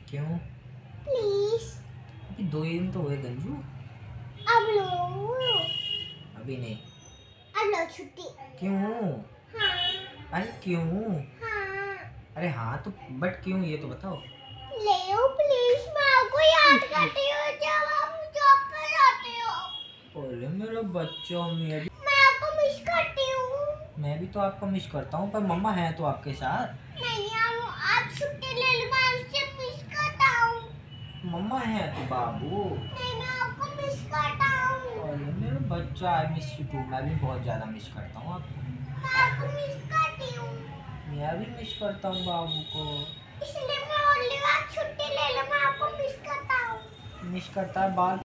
क्यों? प्लीज। अभी 2 ही दिन तो हुए गंजू। अब लो। अभी नहीं। अब लो छुट्टी। क्यों? हाँ। अरे क्यों? हाँ। अरे हाँ तो बट क्यों ये तो बताओ। ले लो प्लीज, मैं आपको याद करती हूँ जब आप जॉब पे जाते हो। अरे मेरा बच्चा, मैं आपको मिस करती हूँ। मैं भी तो आपको मिस करता हूँ, पर मम्मा है तो आपके साथ। नहीं, आप छुट्टी ले लो, मैं आपसे मिस करता हूँ। मम्मा है तो बाबू। नहीं, मैं आपको मिस करता हूँ। अरे मेरा बच्चा, आई मिस यू टू। मैं भी बहुत ज्यादा मिस करता हूँ आपको। मैं आपको मिस करती हूँ। मैं भी मिस करता हूँ बाबू को। इसलिए मैं बोल रही हूँ, आप छुट्टी ले लो, मैं आपको मिस करता हूँ। मिस करता है बाल